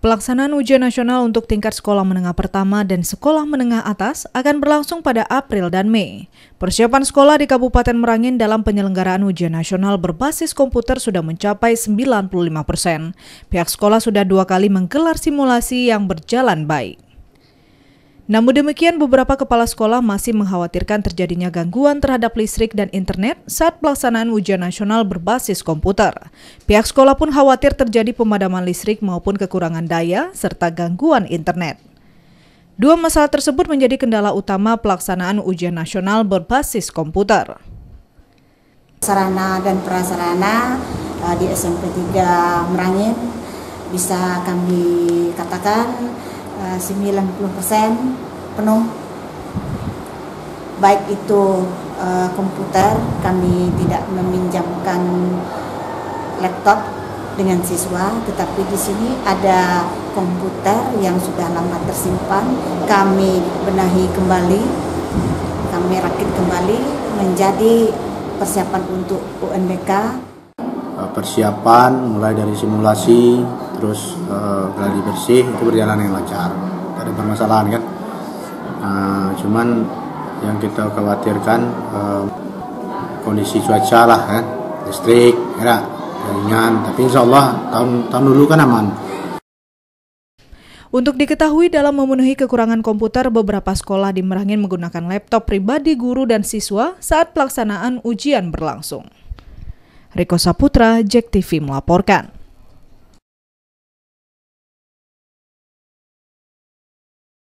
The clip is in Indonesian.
Pelaksanaan ujian nasional untuk tingkat sekolah menengah pertama dan sekolah menengah atas akan berlangsung pada April dan Mei. Persiapan sekolah di Kabupaten Merangin dalam penyelenggaraan ujian nasional berbasis komputer sudah mencapai 95%. Pihak sekolah sudah 2 kali menggelar simulasi yang berjalan baik. Namun demikian, beberapa kepala sekolah masih mengkhawatirkan terjadinya gangguan terhadap listrik dan internet saat pelaksanaan ujian nasional berbasis komputer. Pihak sekolah pun khawatir terjadi pemadaman listrik maupun kekurangan daya serta gangguan internet. Dua masalah tersebut menjadi kendala utama pelaksanaan ujian nasional berbasis komputer. Sarana dan prasarana di SMP 3 Merangin bisa kami katakan 90% penuh, baik itu komputer, kami tidak meminjamkan laptop dengan siswa, tetapi di sini ada komputer yang sudah lama tersimpan, kami benahi kembali, kami rakit kembali menjadi persiapan untuk UNBK. Persiapan mulai dari simulasi terus gladi bersih itu berjalan yang lancar, tidak ada permasalahan kan. Cuman yang kita khawatirkan kondisi cuaca lah kan, listrik, jaringan, tapi insya Allah tahun dulu kan aman. Untuk diketahui, dalam memenuhi kekurangan komputer, beberapa sekolah di Merangin menggunakan laptop pribadi guru dan siswa saat pelaksanaan ujian berlangsung. Riko Saputra, JEK TV melaporkan.